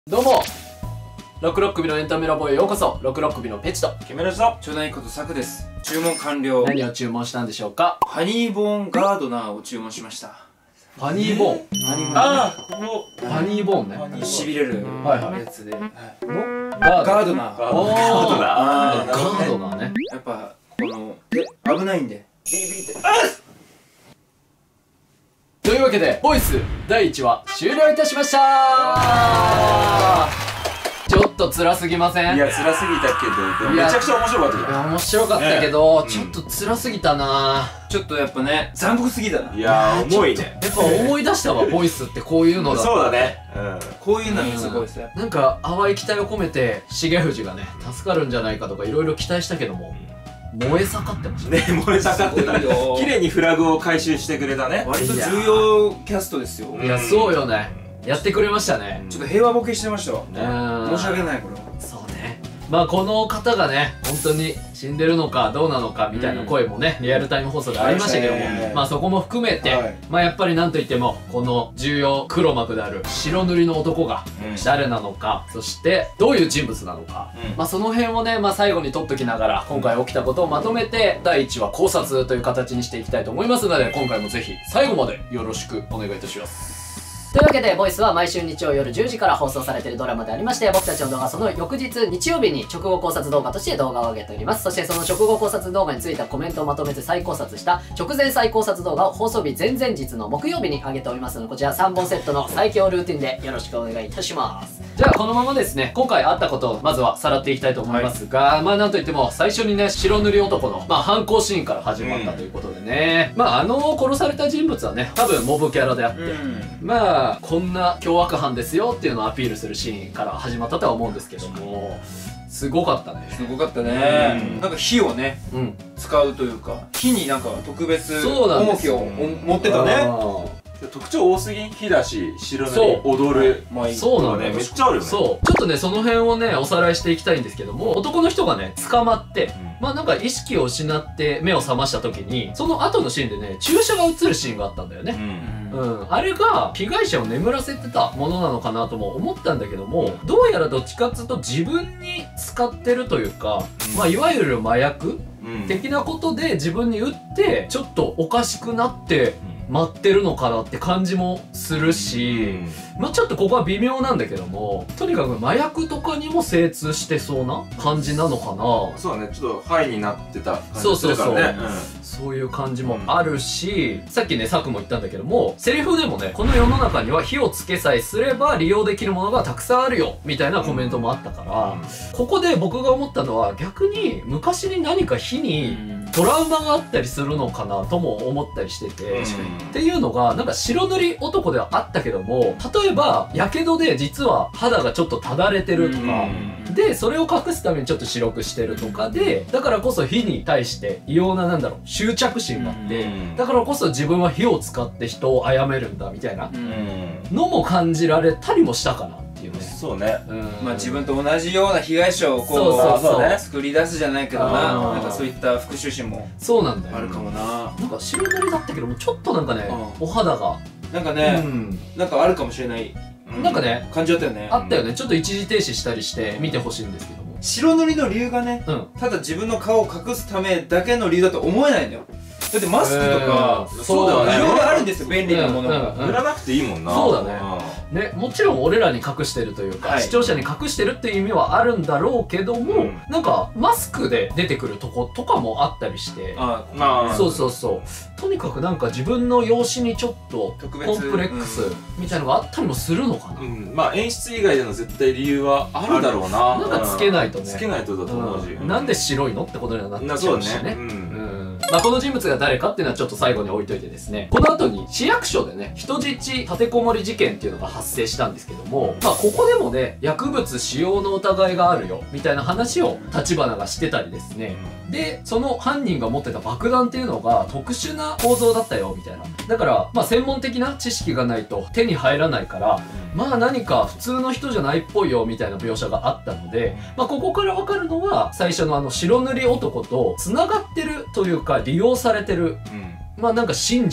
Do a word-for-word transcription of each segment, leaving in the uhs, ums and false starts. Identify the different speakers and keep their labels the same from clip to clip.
Speaker 1: どうもろくろっくびのエンタメラボへようこそ。ろくろっくびのペチと
Speaker 2: キメラジと
Speaker 3: ちょないことサクです。注文完了。
Speaker 1: 何を注文したんでしょうか？
Speaker 3: ハニーボーンガードナーを注文しました。
Speaker 1: ファニーボーン。
Speaker 3: ハニーボーン
Speaker 2: ああここ
Speaker 1: ファニーボーンね。
Speaker 3: しびれる
Speaker 1: はいはい
Speaker 3: やつで、はい、
Speaker 1: の
Speaker 3: ガ
Speaker 1: ガード。
Speaker 3: ードナー。
Speaker 1: おー、
Speaker 2: ガードナー
Speaker 3: あー
Speaker 1: ガードナーね。
Speaker 3: やっぱこので危ないんでビリビリって
Speaker 1: というわけでボイスだいいちわ終了いたしましたー。ちょっと辛すぎません？
Speaker 2: いや辛すぎたけどでも
Speaker 1: いや
Speaker 2: めちゃくちゃ面白かったじ
Speaker 1: いや
Speaker 2: ゃ
Speaker 1: 面白かったけど、
Speaker 2: ね
Speaker 1: ちょっと辛すぎたな。
Speaker 3: ちょっとやっぱね残酷すぎたな。
Speaker 2: ん。いやー重いね。
Speaker 1: やっぱ思い出したわ、ボイスってこういうのだ。
Speaker 2: そうだね。
Speaker 3: こういうのがすごいですよ。
Speaker 1: なんか淡い期待を込めて重藤がね助かるんじゃないかとかいろいろ期待したけども、燃え盛ってましたね。
Speaker 2: ね燃え盛ってた。
Speaker 3: すごいよ
Speaker 2: 綺麗にフラグを回収してくれたね。
Speaker 3: 割と重要キャストですよ。
Speaker 1: いやそうよね、やってくれましたね。
Speaker 3: ちょっと平和ボケしてましたわ。
Speaker 1: うん
Speaker 3: 申し訳ないこれは。
Speaker 1: そうね。まあこの方がね本当に死んでるのかどうなのかみたいな声もね、リアルタイム放送でありましたけども、
Speaker 3: ありましたね
Speaker 1: まあそこも含めて、
Speaker 3: はい
Speaker 1: まあやっぱりなんといってもこの重要黒幕である白塗りの男が
Speaker 2: うん
Speaker 1: 誰なのか、そしてどういう人物なのか、
Speaker 2: うん
Speaker 1: まあその辺をね、まあ最後に取っときながら今回起きたことをまとめてだいいちわ考察という形にしていきたいと思いますので、今回もぜひ最後までよろしくお願いいたします。
Speaker 4: というわけで、ボイスは毎週日曜夜じゅうじから放送されているドラマでありまして、僕たちの動画はその翌日日曜日に直後考察動画として動画を上げております。そしてその直後考察動画についてはコメントをまとめて再考察した直前再考察動画を放送日前々日の木曜日に上げておりますので、こちらさんぼんセットの最強ルーティンでよろしくお願いいたします。
Speaker 1: じゃあこのままですね、今回あったことをまずはさらっていきたいと思いますが、まあなんといっても最初にね、白塗り男の、まあ、犯行シーンから始まったということでね、まああの殺された人物はね、多分モブキャラであって、まあこんな凶悪犯ですよっていうのをアピールするシーンから始まったとは思うんですけども、すごかったね。
Speaker 3: すごかったね。
Speaker 2: うん
Speaker 3: なんか火をね
Speaker 1: うん。
Speaker 3: 使うというか、火になんか特別
Speaker 1: そうなんですよ
Speaker 3: 重きを持ってたね。
Speaker 1: ね。
Speaker 2: 特徴多すぎん。火だし白塗り
Speaker 1: そう
Speaker 2: 踊る。
Speaker 3: まあいい。
Speaker 1: そうなんだよ。
Speaker 2: ねめっちゃあるよね。
Speaker 1: そう。ちょっとね、その辺をね、おさらいしていきたいんですけども、男の人がね、捕まって、
Speaker 2: うん
Speaker 1: まあなんか意識を失って目を覚ました時に、その後のシーンでね、注射が映るシーンがあったんだよね。
Speaker 2: うん。
Speaker 1: うん。あれが被害者を眠らせてたものなのかなとも思ったんだけども、どうやらどっちかっつうと自分に使ってるというか、
Speaker 2: うん
Speaker 1: まあいわゆる麻薬
Speaker 2: うん
Speaker 1: 的なことで自分に打って、ちょっとおかしくなって待ってるのかなって感じもするし、まあちょっとここは微妙なんだけども、とにかく麻薬とかにも精通してそうな感じなのかな。
Speaker 2: そうだね、ちょっとハイになってた感
Speaker 1: そう
Speaker 2: じす
Speaker 1: そうそう
Speaker 2: るからね。
Speaker 1: そういう感じもあるし、さっきね、サクも言ったんだけども、セリフでもね、この世の中には火をつけさえすれば利用できるものがたくさんあるよ、みたいなコメントもあったから、ここで僕が思ったのは逆に昔に何か火にトラウマがあったりするのかなとも思ったりしてて、っていうのがなんか白塗り男ではあったけども、例えばやけどで実は肌がちょっとただれてるとか、でそれを隠すためにちょっと白くしてるとかで、だからこそ火に対して異様ななんだろう執着心があって、だからこそ自分は火を使って人を殺めるんだみたいなのも感じられたりもしたかなっていうね。
Speaker 2: そうね。
Speaker 3: まあ自分と同じような被害者をこう
Speaker 1: そうそうそう
Speaker 3: ね作り出すじゃないけどな、
Speaker 1: あー
Speaker 3: なんかそういった復讐心も
Speaker 1: そうなんだよ。
Speaker 3: あるかもな。
Speaker 1: なんか白塗りだったけどもちょっとなんかね、
Speaker 3: う
Speaker 1: お肌が、う
Speaker 3: なんかね、
Speaker 1: ん、
Speaker 3: なんかあるかもしれない
Speaker 1: なんかね、
Speaker 3: 感じだったよね。
Speaker 1: あったよね。ちょっと一時停止したりして見てほしいんですけども。
Speaker 3: 白塗りの理由がね、
Speaker 1: うん。
Speaker 3: ただ自分の顔を隠すためだけの理由だと思えないんだよ。だってマスクとか、
Speaker 1: えー
Speaker 3: そうだよね。
Speaker 2: そうだね
Speaker 3: いろいろあるんですよ、便利なもの
Speaker 1: うんうん
Speaker 3: が。
Speaker 2: 塗らなくていいもんな。
Speaker 1: そうだねね、もちろん俺らに隠してるというか、
Speaker 3: はい
Speaker 1: 視聴者に隠してるっていう意味はあるんだろうけども、
Speaker 2: うん
Speaker 1: なんかマスクで出てくるとことかもあったりして、
Speaker 3: あ
Speaker 2: うん。まあ、
Speaker 1: そうそうそうとにかくなんか自分の容姿にちょっと
Speaker 3: 特別
Speaker 1: コンプレックスみたいのがあったりもするのかな、
Speaker 2: うん、まあ演出以外での絶対理由はあるだろうな。
Speaker 1: なんかつけないとね
Speaker 2: つけないとだと思うし。
Speaker 1: うんなんで白いのってことにはなっちゃ
Speaker 2: なそうう
Speaker 1: しね。
Speaker 2: だね。う。
Speaker 1: うんんまあこの人物が誰かっていうのはちょっと最後に置いといてですね、この後に市役所でね、人質立てこもり事件っていうのが発生したんですけども、まあここでもね、薬物使用の疑いがあるよ、みたいな話を立花がしてたりですね、で、その犯人が持ってた爆弾っていうのが特殊な構造だったよ、みたいな。だから、まあ専門的な知識がないと手に入らないから、まあ何か普通の人じゃないっぽいよ、みたいな描写があったので、まあここからわかるのは、最初のあの白塗り男と繋がってるというか利用されてる、
Speaker 2: うん。
Speaker 1: まあなんか信者とか、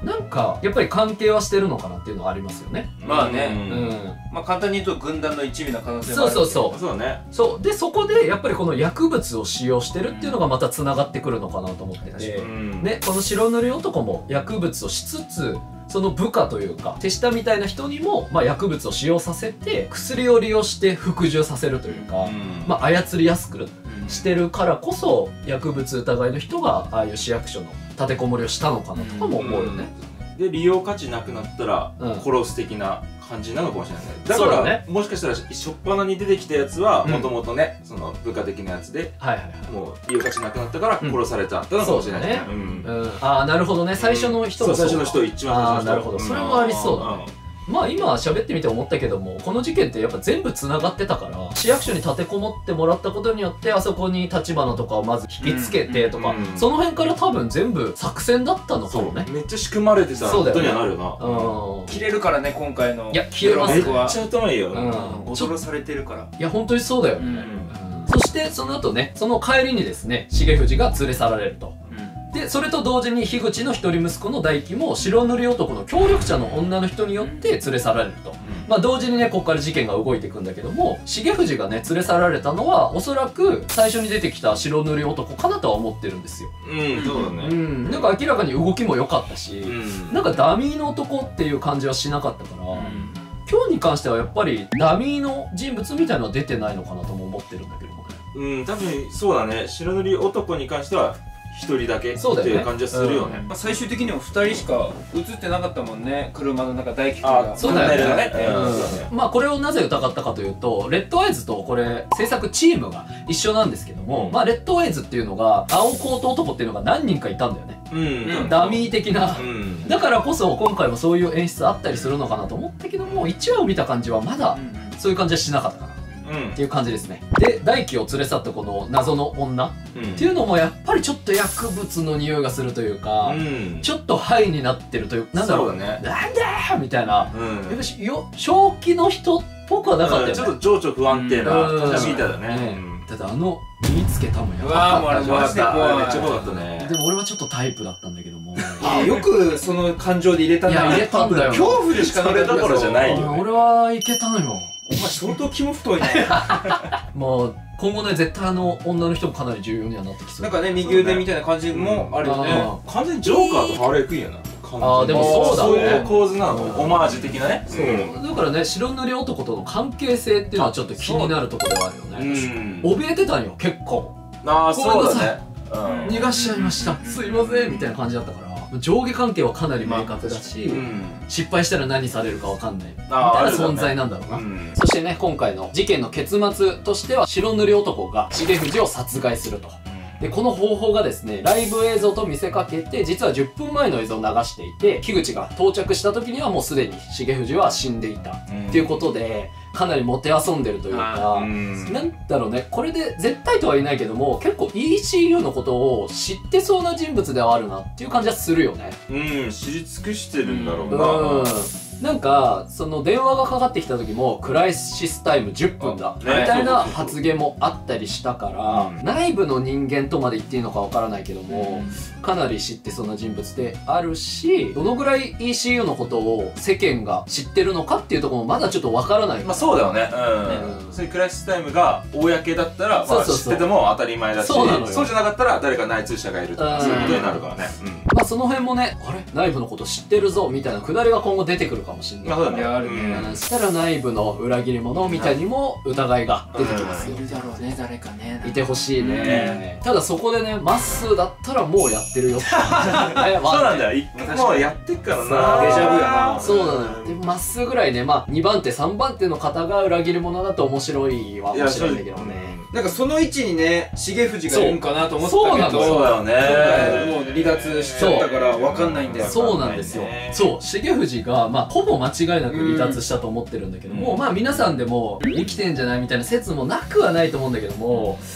Speaker 1: なんかやっぱり関係はしてるのかなっていうのはありますよね。
Speaker 3: まあね
Speaker 1: うん
Speaker 3: まあ簡単に言うと軍団の一味な可能性も
Speaker 1: そう
Speaker 3: ある
Speaker 1: そうそう
Speaker 2: そうね。
Speaker 1: そうでそこでやっぱりこの薬物を使用してるっていうのがまたつながってくるのかなと思ってて、
Speaker 2: うん
Speaker 1: ね、この白塗り男も薬物をしつつその部下というか手下みたいな人にも、まあ、薬物を使用させて薬を利用して服従させるというか、
Speaker 2: うん
Speaker 1: まあ、操りやすく
Speaker 3: うん
Speaker 1: してるからこそ薬物疑いの人がああいう市役所の立てこもりをしたのかなとかも思うよね。
Speaker 2: で利用価値なくなったら
Speaker 1: うん
Speaker 2: 殺す的な感じなのかもしれない。だから
Speaker 1: そうだね
Speaker 2: もしかしたら初っ端に出てきたやつは
Speaker 1: うん
Speaker 2: もともとねその部下的なやつで
Speaker 1: はいはいはい
Speaker 2: もう利用価値なくなったから殺されたってのかもしれないね。うん
Speaker 1: うん、ああなるほどね最初の人も
Speaker 2: そう最初の人
Speaker 1: か
Speaker 2: 一番最初の人。
Speaker 1: あーなるほどそれもありそうだねまあ今喋ってみて思ったけどもこの事件ってやっぱ全部つながってたから市役所に立てこもってもらったことによってあそこに立花とかをまず引きつけてとか、
Speaker 2: うんうん
Speaker 1: その辺から多分全部作戦だったのか
Speaker 2: そう
Speaker 1: もね。
Speaker 2: めっちゃ仕組まれてたこ
Speaker 1: そうだよね
Speaker 2: とにはなるよ
Speaker 1: うん
Speaker 3: 切れるからね今回の
Speaker 1: いや切れます
Speaker 2: な。め
Speaker 3: ドラマは
Speaker 2: っちゃ頭いいよ。
Speaker 1: うんちょ
Speaker 3: 驚されてるから
Speaker 1: いや本当にそうだよね、
Speaker 3: うん
Speaker 1: うんそしてその後ねその帰りにですね重藤が連れ去られると。でそれと同時に樋口の一人息子の大輝も白塗り男の協力者の女の人によって連れ去られると、まあ同時にねここから事件が動いていくんだけども重藤がね連れ去られたのはおそらく最初に出てきた白塗り男かなとは思ってるんですよ。
Speaker 2: うんそうだ
Speaker 1: う
Speaker 2: ね。
Speaker 1: んなんか明らかに動きも良かったし、
Speaker 2: うん
Speaker 1: なんかダミーの男っていう感じはしなかったから、今日に関してはやっぱりダミーの人物みたいのは出てないのかなとも思ってるんだけどもね。
Speaker 2: うん多分そうだね。白塗り男に関しては一人だけって
Speaker 1: そうだよね
Speaker 2: いう感じはするよね。
Speaker 3: まあ最終的にもふたりしか映ってなかったもんね車の中大輝くんが
Speaker 2: あ
Speaker 1: そうだよね
Speaker 2: トンネルだね。
Speaker 1: うん
Speaker 2: うんそうだね
Speaker 1: まあこれをなぜ疑ったかというとレッドアイズとこれ制作チームが一緒なんですけども、
Speaker 2: うん
Speaker 1: まあレッドアイズっていうのが青コート男っていうのが何人かいたんだよね、
Speaker 2: うん
Speaker 1: ダミー的な、
Speaker 2: うん
Speaker 1: だからこそ今回もそういう演出あったりするのかなと思ったけどもいちわを見た感じはまだそういう感じはしなかったかな
Speaker 2: うん
Speaker 1: っていう感じですね。で大輝を連れ去ったこの謎の女っ
Speaker 2: うん
Speaker 1: ていうのもやっぱりちょっと薬物の匂いがするというか、
Speaker 2: うん
Speaker 1: ちょっとハイになってるというなんだろう
Speaker 2: そうだね
Speaker 1: なんだーみたいな
Speaker 2: うん
Speaker 1: やっぱしよ正気の人っぽくはなかったよね。
Speaker 2: ちょっと情緒不安定な
Speaker 1: うん
Speaker 2: 感じみたいだね。
Speaker 1: ね
Speaker 2: うん
Speaker 1: だってあの身につけたもんや
Speaker 3: うわーもうあれ
Speaker 1: ばかったじゃん
Speaker 3: マジで怖い
Speaker 2: めっちゃ怖かったね。
Speaker 1: でも俺はちょっとタイプだったんだけども
Speaker 3: あよくその感情で入れたない
Speaker 1: や入れたんだよ
Speaker 3: 恐怖でしかなかった
Speaker 2: それどころじゃないよ
Speaker 1: 俺はいけたのよ。
Speaker 3: お前相当肝太いね
Speaker 1: もう今後ね絶対あの女の人もかなり重要にはなってきそう。
Speaker 3: なんかね右腕みたいな感じもあるよね
Speaker 1: あ
Speaker 2: 完全にジョーカーとハーレークイーンやな。
Speaker 1: あーでもそうだね
Speaker 2: そういう構図なの。
Speaker 1: うん
Speaker 2: オマージュ的なね。
Speaker 1: そうだからね白塗り男との関係性っていうのはちょっと気になるところではあるよ
Speaker 2: う
Speaker 1: ね。
Speaker 2: ん。
Speaker 1: 怯えてたんよ結構。
Speaker 2: ああそう
Speaker 1: ごめんなさい
Speaker 2: だね。うん
Speaker 1: 逃がしちゃいましたすいませんみたいな感じだったから上下関係はかなり明確だし、
Speaker 2: うん。
Speaker 1: 失敗したら何されるかわかんないみたい
Speaker 2: あー
Speaker 1: な
Speaker 2: あるよね
Speaker 1: 存在なんだろうな、
Speaker 2: うん
Speaker 1: そしてね今回の事件の結末としては白塗り男が重藤を殺害すると。でこの方法がですねライブ映像と見せかけて実はじゅっぷんまえの映像を流していて樋口が到着した時にはもうすでに重藤は死んでいたっていうことでかなりもてあそんでるというか、
Speaker 2: うん
Speaker 1: なんだろうねこれで絶対とは言えないけども結構 イーシーユー のことを知ってそうな人物ではあるなっていう感じはするよね。
Speaker 2: うん知り尽くしてるんだろう
Speaker 1: う
Speaker 2: な。
Speaker 1: んなんかその電話がかかってきた時もクライシスタイムじゅっぷんだ
Speaker 2: あね
Speaker 1: みたいな発言もあったりしたから、
Speaker 2: うん
Speaker 1: 内部の人間とまで言っていいのかわからないけども、かなり知ってそうな人物であるしどのぐらい イーシーユー のことを世間が知ってるのかっていうところもまだちょっとわからない。
Speaker 2: まあそうだよね。
Speaker 1: う
Speaker 2: うんん。そういうクライシスタイムが公だったらまあ
Speaker 1: そうそうそう
Speaker 2: 知ってても当たり前だし、
Speaker 1: そうなのよ
Speaker 2: そうじゃなかったら誰か内通者がいると
Speaker 1: うん
Speaker 2: かそういうことになるからね。
Speaker 1: まあその辺もねあれ内部のこと知ってるぞみたいなくだりが今後出てくるかもしれない。
Speaker 2: まあそうだね。
Speaker 3: いやあるね
Speaker 1: うんそしたら内部の裏切り者みたいにも疑いが出てきますよ。
Speaker 3: いるだろうね誰かね
Speaker 1: いてほしいね、ただそこでねまっすーだったらもうやってるよって感じね
Speaker 2: そうなんだよ。一回もうやってっからな。
Speaker 1: そう
Speaker 3: デジャブやな
Speaker 1: そうなのよ。でまっすーぐらいねまあにばん手さんばん手の方が裏切り者だと面白いは面白いんだけどね。
Speaker 3: なんかその位置にね重藤がいるんかなと思ったけど
Speaker 1: そうそうなの
Speaker 2: そうだよね。
Speaker 3: もう離脱しちゃったから分かんないんだよ
Speaker 1: そうなんですよ。そう重藤がまあほぼ間違いなく離脱したと思ってるんだけども、
Speaker 2: うん
Speaker 1: まあ皆さんでも生きてんじゃないみたいな説もなくはないと思うんだけども、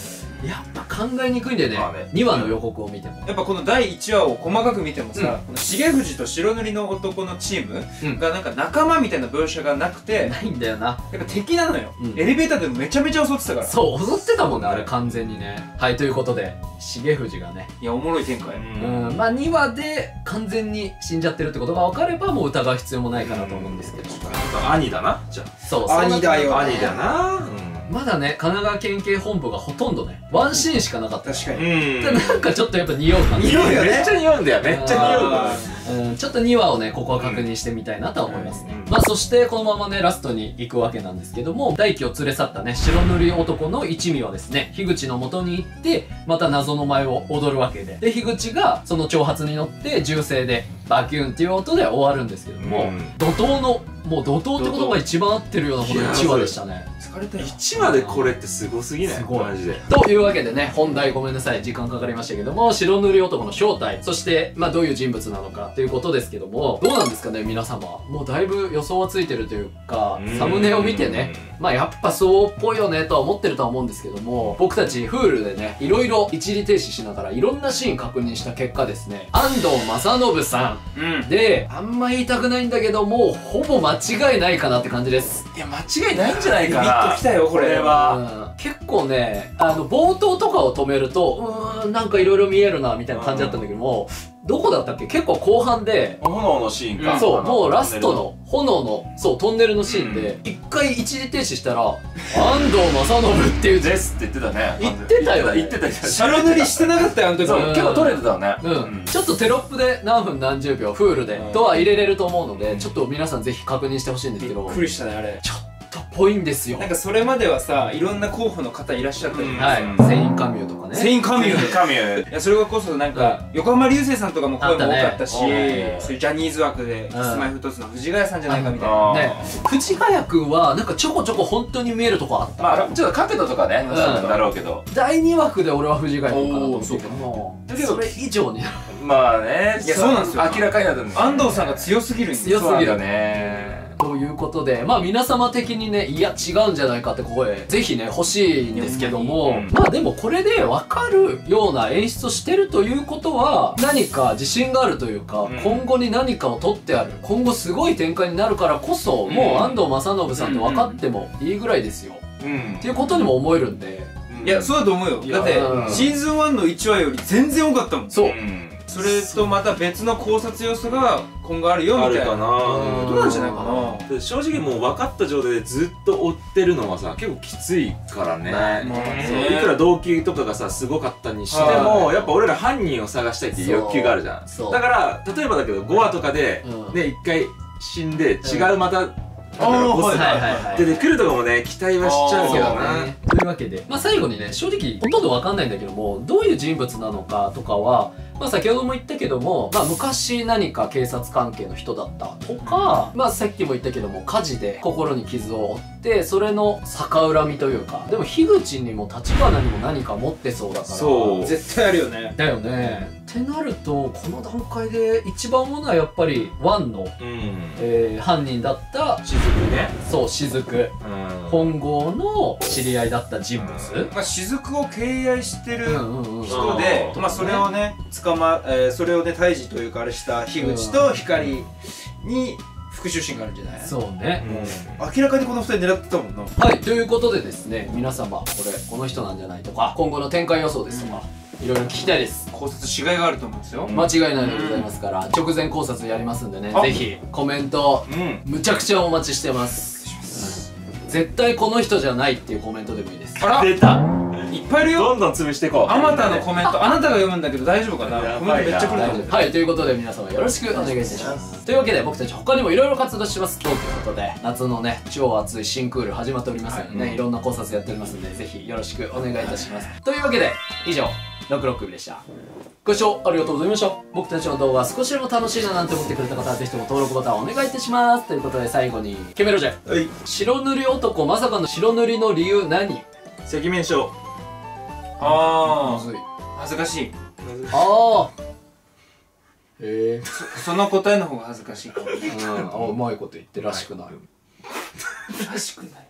Speaker 1: やっぱ考えにくいんだよね、
Speaker 2: まあね
Speaker 1: にわの予告を見ても。
Speaker 3: やっぱこのだいいちわを細かく見てもさ、
Speaker 1: うん
Speaker 3: この重藤と白塗りの男のチー
Speaker 1: うん
Speaker 3: ムがなんか仲間みたいな描写がなくて、
Speaker 1: ないんだよな。
Speaker 3: やっぱ敵なのよ、
Speaker 1: うん
Speaker 3: エレベーターでもめちゃめちゃ襲ってたから
Speaker 1: そう、踊ってたもんね、あれ完全にね。はい、ということで、重藤がね、
Speaker 3: いやおもろい展開、
Speaker 1: うん、まあにわで完全に死んじゃってるってことが分かればもう疑う必要もないかなと思うんですけど。
Speaker 2: 兄だなじゃ
Speaker 1: そう、
Speaker 3: 兄だよ
Speaker 2: あ兄だな
Speaker 1: まだね、神奈川県警本部がほとんどね、ワンシーンしかなかった。
Speaker 3: 確かに、
Speaker 2: うん
Speaker 1: でなんかちょっとやっぱ匂う感じ。
Speaker 3: 匂うよね
Speaker 2: めっちゃ匂うんだよめっちゃ匂うわ
Speaker 1: うん、ちょっとにわをね、ここは確認してみたいなとは思いますね。
Speaker 2: うん
Speaker 1: まあそしてこのままね、ラストに行くわけなんですけども、大輝を連れ去ったね、白塗り男の一味はですね、樋口の元に行って、また謎の舞を踊るわけで。で、樋口がその挑発に乗って銃声でバキューンっていう音で終わるんですけども、
Speaker 2: うん
Speaker 1: 怒涛の、もう怒涛ってことが一番合ってるようなこのいちわでしたね。
Speaker 3: 疲れたよ
Speaker 2: いちわでこれってすごすぎない
Speaker 1: すごい
Speaker 2: マジで
Speaker 1: というわけでね、本題ごめんなさい、時間かかりましたけども、白塗り男の正体、そして、まあどういう人物なのかということですけども、どうなんですかね、皆様。もうだいぶ予想はついてるというか、サムネを見てね、まあやっぱそうっぽいよねとは思ってるとは思うんですけども、僕たち Hulu でね、いろいろ一時停止しながらいろんなシーン確認した結果ですね、安藤正信さ
Speaker 3: うん
Speaker 1: んで、あんま言いたくないんだけども、ほぼ間違いないかなって感じです。
Speaker 2: いや間違いないんじゃないか
Speaker 3: ビビッ
Speaker 2: な
Speaker 3: ときたよこれ
Speaker 2: これは
Speaker 1: うん結構ね、あの、冒頭とかを止めると、うーん、なんかいろいろ見えるな、みたいな感じだったんだけども、どこだったっけ結構後半で、
Speaker 2: 炎のシーンか
Speaker 1: そう、もうラストの炎の、そう、トンネルのシーンで、一回一時停止したら、安藤正信っていう字、
Speaker 2: ですって言ってたね
Speaker 1: 言ってたよね
Speaker 2: 言ってた言ってた
Speaker 3: 白塗りしてなかったよあの時
Speaker 2: そう
Speaker 1: うん
Speaker 2: 結構取れてたよね
Speaker 1: うん、ちょっとテロップで何分何十秒、フールで、
Speaker 2: うん
Speaker 1: とは入れれると思うので、ちょっと皆さんぜひ確認してほしいんですけど、
Speaker 3: びっくりしたねあれ
Speaker 1: ちょっとぽいんですよ。
Speaker 3: なんかそれまではさいろんな候補の方いらっしゃったじゃ
Speaker 2: うん
Speaker 3: ない
Speaker 1: はい、セインカミューとかね。
Speaker 3: セインカミュー
Speaker 2: カミュ
Speaker 3: いやそれこそなんか横浜流星さんとかも声も多かったし
Speaker 2: あったね
Speaker 3: そういうジャニーズ枠で キスマイフットツの藤ヶ谷さんじゃないかみたいな
Speaker 2: あー
Speaker 1: ね、藤ヶ谷くんはなんかちょこちょこ本当に見えるとこあった。
Speaker 2: まあちょっと角度とかね
Speaker 1: うん
Speaker 2: そうだろうけど
Speaker 1: だいにわくで俺は藤ヶ谷くんかなと思ってたけど
Speaker 3: おー
Speaker 1: も、
Speaker 2: だけど
Speaker 1: それ以上に
Speaker 2: まあね
Speaker 3: いやそうなんですよ
Speaker 2: 明らかになってるんだよね
Speaker 3: 安藤さんが強すぎるんですよ
Speaker 1: 強すぎる
Speaker 2: そうなんだよね
Speaker 1: ということで、まあ皆様的にね、いや違うんじゃないかって声、ぜひね、欲しいんですけども、
Speaker 2: うん
Speaker 1: まあでもこれで分かるような演出をしてるということは、何か自信があるというか、
Speaker 2: うん
Speaker 1: 今後に何かを取ってある、今後すごい展開になるからこそ、もう安藤正信さんと分かってもいいぐらいですよ。
Speaker 2: うん
Speaker 1: っていうことにも思えるんで、
Speaker 3: いやそうだと思うよ
Speaker 1: いや
Speaker 3: だって
Speaker 1: うん
Speaker 3: シーズンワンのいちわより全然多かったもん
Speaker 1: そう
Speaker 2: うん
Speaker 3: それとまた別の考察要素が今後あるよみたいな
Speaker 2: あるかな
Speaker 1: うん
Speaker 3: ことなんじゃないかな
Speaker 2: で正直もう分かった状態でずっと追ってるのはさ結構きついからね、
Speaker 1: まあ
Speaker 3: まあ
Speaker 2: そう
Speaker 3: ね
Speaker 2: いくら動機とかがさすごかったにしてもやっぱ俺ら犯人を探したいっていう欲求があるじゃん
Speaker 1: そう
Speaker 2: だから例えばだけどごわとかで
Speaker 1: うん
Speaker 2: ね一回死んで違うまた
Speaker 3: あー
Speaker 2: ボス
Speaker 1: はいはいはい
Speaker 2: 出てくるとかもね期待はしちゃうけどな
Speaker 1: ね。というわけで、まあ、最後にね正直ほとんど分かんないんだけどもどういう人物なのかとかは、まあ、先ほども言ったけども、まあ、昔何か警察関係の人だったとか、まあ、さっきも言ったけども火事で心に傷を負ってそれの逆恨みというかでも樋口にも立花にも何か持ってそうだから
Speaker 2: そう
Speaker 3: 絶対あるよね
Speaker 1: だよね。ってなるとこの段階で一番思うのはやっぱりワンの、
Speaker 2: うん
Speaker 1: えー犯人だった
Speaker 2: 雫ね
Speaker 1: そう雫
Speaker 2: うん
Speaker 1: 本郷の知り合いだった人物、
Speaker 3: まあ雫を敬愛してる
Speaker 1: うんうんうん
Speaker 3: 人で
Speaker 2: うん
Speaker 3: まあそれをね捕まえーそれをね退治というかあれした樋口と光に復讐心があるんじゃない
Speaker 1: そうね、
Speaker 3: 明らかにこのふたり狙ってたもんな
Speaker 1: はい、ということでですね、皆様、これ、この人なんじゃないとか、今後の展開予想ですとか、いろいろ聞きたいです。
Speaker 3: 考察しがいがあると思うんですよ
Speaker 1: 間違いないでございますから、直前考察やりますんでね、
Speaker 3: あ
Speaker 1: ぜひ、コメント、
Speaker 2: うん
Speaker 1: むちゃくちゃお待ちしてます。絶対この人じゃないっていうコメントでもいいです。
Speaker 3: あら
Speaker 2: 出た
Speaker 3: いっぱいいるよ
Speaker 2: どんどん潰していこう
Speaker 3: あまたのコメントあなたが読むんだけど大丈夫かな
Speaker 2: やばいな
Speaker 3: コメントめっちゃ来ると思う
Speaker 1: はい、ということで皆様よろしくお願いいたします。というわけで僕たち他にもいろいろ活動してますということで、夏のね、超熱い新クール始まっておりますのでね、いろんな考察やっておりますので、ぜひよろしくお願いいたします。というわけで、以上、ろくろっ首でした。ご視聴ありがとうございました。僕たちの動画少しでも楽しいななんて思ってくれた方はぜひとも登録ボタンをお願いいたします。ということで最後に、ケメロジェ。
Speaker 3: はい
Speaker 1: 白塗り男、まさかの白塗りの理由何？
Speaker 2: 赤面症
Speaker 3: あ
Speaker 1: むずい。
Speaker 3: あ恥ずかしい
Speaker 1: ああ。へえ。
Speaker 3: その答えの方が恥ずかしいかも
Speaker 1: うん、あうまいこと言ってらしくなる。
Speaker 3: らしくない